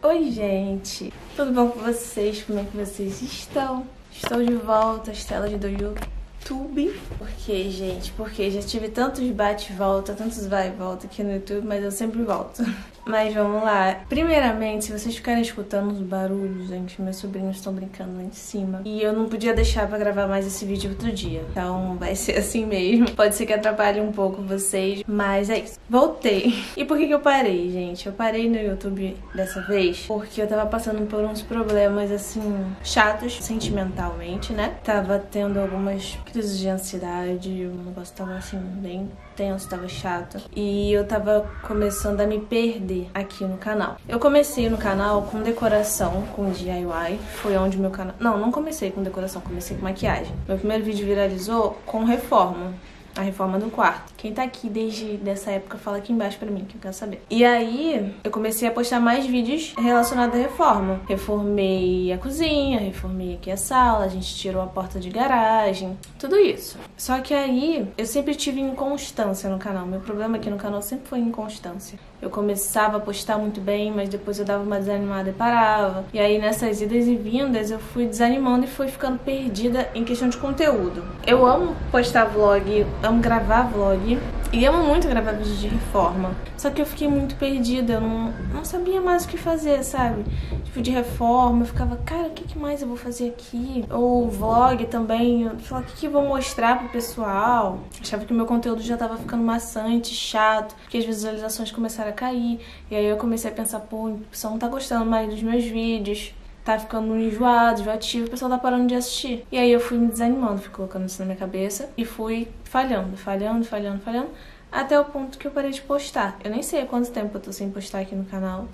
Oi, gente! Tudo bom com vocês? Como é que vocês estão? Estou de volta às telas do YouTube. Por quê, gente? Porque já tive tantos bate e volta, tantos vai e volta aqui no YouTube, mas eu sempre volto. Mas vamos lá. Primeiramente, se vocês ficarem escutando os barulhos, gente, meus sobrinhos estão brincando lá em cima. E eu não podia deixar pra gravar mais esse vídeo outro dia. Então vai ser assim mesmo. Pode ser que atrapalhe um pouco vocês, mas é isso. Voltei. E por que eu parei, gente? Eu parei no YouTube dessa vez porque eu tava passando por uns problemas, assim, chatos, sentimentalmente, né? Tava tendo algumas crises de ansiedade, o negócio tava, assim, bem tenso, tava chato. E eu tava começando a me perder aqui no canal. Eu comecei no canal com decoração, com DIY. Foi onde meu canal... Não comecei com decoração, comecei com maquiagem. Meu primeiro vídeo viralizou com reforma. A reforma do quarto. Quem tá aqui desde essa época, fala aqui embaixo pra mim, que eu quero saber. E aí, eu comecei a postar mais vídeos relacionados à reforma. Reformei a cozinha, reformei aqui a sala, a gente tirou a porta de garagem, tudo isso. Só que aí, eu sempre tive inconstância no canal. Meu problema aqui no canal sempre foi inconstância. Eu começava a postar muito bem, mas depois eu dava uma desanimada e parava. E aí, nessas idas e vindas, eu fui desanimando e fui ficando perdida em questão de conteúdo. Eu amo postar vlog, amo gravar vlog e amo muito gravar vídeos de reforma. Só que eu fiquei muito perdida, eu não sabia mais o que fazer, sabe? Tipo, de reforma, eu ficava, cara, o que mais eu vou fazer aqui? Ou vlog também, eu falava, o que eu vou mostrar pro pessoal? Achava que o meu conteúdo já tava ficando maçante, chato, porque as visualizações começaram a cair. E aí eu comecei a pensar, pô, o pessoal não tá gostando mais dos meus vídeos. Tá ficando enjoado, enjoativo, o pessoal tá parando de assistir. E aí eu fui me desanimando, fui colocando isso na minha cabeça e fui falhando, até o ponto que eu parei de postar. Eu nem sei há quanto tempo eu tô sem postar aqui no canal,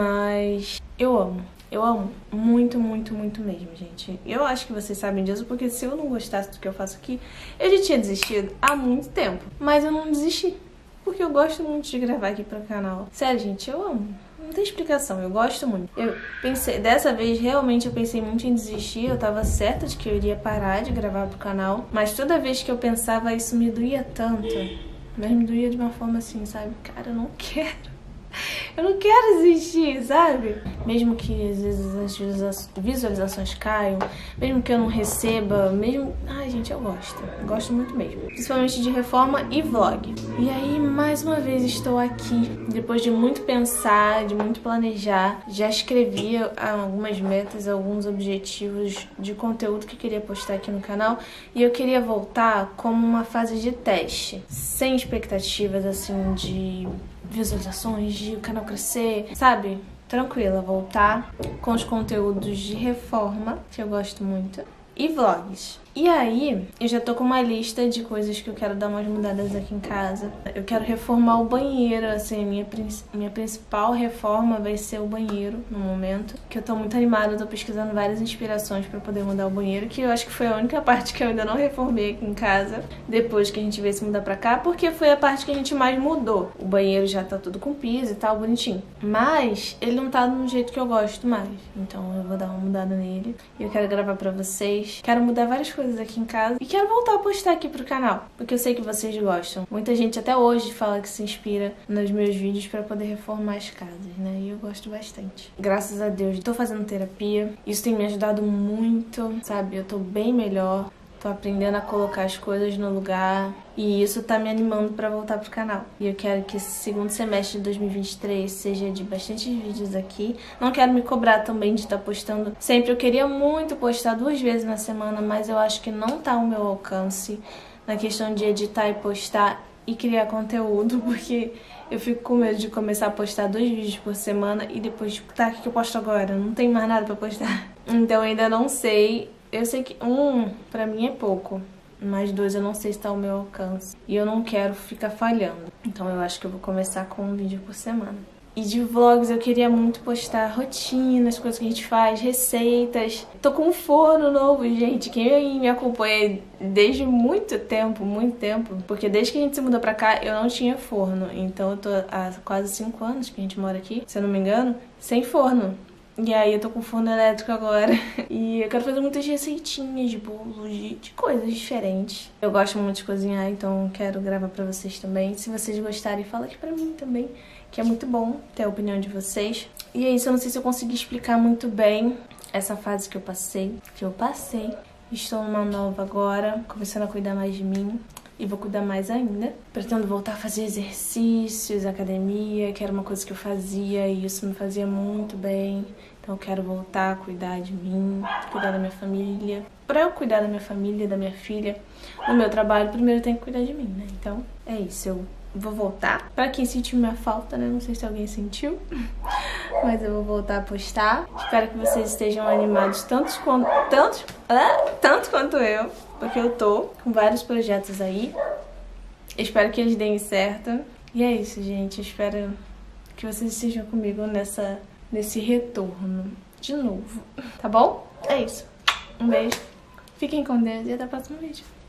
mas eu amo muito, muito, muito mesmo, gente. Eu acho que vocês sabem disso, porque se eu não gostasse do que eu faço aqui, eu já tinha desistido há muito tempo. Mas eu não desisti, porque eu gosto muito de gravar aqui pro canal. Sério, gente, eu amo. Não tem explicação, eu gosto muito. Eu pensei, dessa vez realmente eu pensei muito em desistir, eu tava certa de que eu iria parar de gravar pro canal, mas toda vez que eu pensava isso me doía tanto, mas me doía de uma forma assim, sabe? Cara, eu não quero. Eu não quero desistir, sabe? Mesmo que às vezes as visualizações caiam, mesmo que eu não receba, mesmo... Ai, gente, eu gosto muito mesmo. Principalmente de reforma e vlog. E aí, mais uma vez, estou aqui. Depois de muito pensar, de muito planejar, já escrevi algumas metas, alguns objetivos de conteúdo que eu queria postar aqui no canal. E eu queria voltar como uma fase de teste, sem expectativas, assim, de visualizações, de o canal crescer, sabe? Tranquila, voltar com os conteúdos de reforma, que eu gosto muito, e vlogs. E aí, eu já tô com uma lista de coisas que eu quero dar umas mudadas aqui em casa. Eu quero reformar o banheiro, assim, minha principal reforma vai ser o banheiro, no momento. Que eu tô muito animada, eu tô pesquisando várias inspirações pra poder mudar o banheiro, que eu acho que foi a única parte que eu ainda não reformei aqui em casa, depois que a gente veio se mudar pra cá, porque foi a parte que a gente mais mudou. O banheiro já tá tudo com piso e tal, bonitinho. Mas ele não tá do jeito que eu gosto mais, então eu vou dar uma mudada nele. E eu quero gravar pra vocês. Quero mudar várias coisas aqui em casa e quero voltar a postar aqui pro canal, porque eu sei que vocês gostam. Muita gente até hoje fala que se inspira nos meus vídeos pra poder reformar as casas, né? E eu gosto bastante. Graças a Deus, tô fazendo terapia. Isso tem me ajudado muito, sabe? Eu tô bem melhor. Tô aprendendo a colocar as coisas no lugar e isso tá me animando pra voltar pro canal. E eu quero que esse segundo semestre de 2023 seja de bastante vídeos aqui. Não quero me cobrar também de estar postando sempre. Eu queria muito postar 2 vezes na semana, mas eu acho que não tá ao meu alcance na questão de editar e postar e criar conteúdo, porque eu fico com medo de começar a postar 2 vídeos por semana e depois, tipo, tá, o que eu posto agora? Não tem mais nada pra postar. Então eu ainda não sei. Eu sei que 1 pra mim é pouco, mas 2 eu não sei se tá ao meu alcance. E eu não quero ficar falhando. Então eu acho que eu vou começar com 1 vídeo por semana. E de vlogs eu queria muito postar rotinas, coisas que a gente faz, receitas. Tô com um forno novo, gente. Quem me acompanha desde muito tempo, porque desde que a gente se mudou pra cá eu não tinha forno. Então eu tô há quase 5 anos que a gente mora aqui, se eu não me engano, sem forno. E aí eu tô com forno elétrico agora. E eu quero fazer muitas receitinhas de bolos, de coisas diferentes. Eu gosto muito de cozinhar, então quero gravar pra vocês também. Se vocês gostarem, fala aqui pra mim também, que é muito bom ter a opinião de vocês. E é isso, eu não sei se eu consegui explicar muito bem essa fase que eu passei. Estou numa nova agora, começando a cuidar mais de mim. E vou cuidar mais ainda. Pretendo voltar a fazer exercícios, academia, que era uma coisa que eu fazia e isso me fazia muito bem. Então eu quero voltar a cuidar de mim, cuidar da minha família. Pra eu cuidar da minha família, da minha filha, do meu trabalho, primeiro eu tenho que cuidar de mim, né? Então é isso, eu vou voltar. Pra quem sentiu minha falta, né? Não sei se alguém sentiu, mas eu vou voltar a postar. Espero que vocês estejam animados tanto quanto eu, porque eu tô com vários projetos aí. Espero que eles deem certo. E é isso, gente. Eu espero que vocês estejam comigo nesse retorno de novo, tá bom? É isso. Um beijo. Fiquem com Deus e até o próximo vídeo.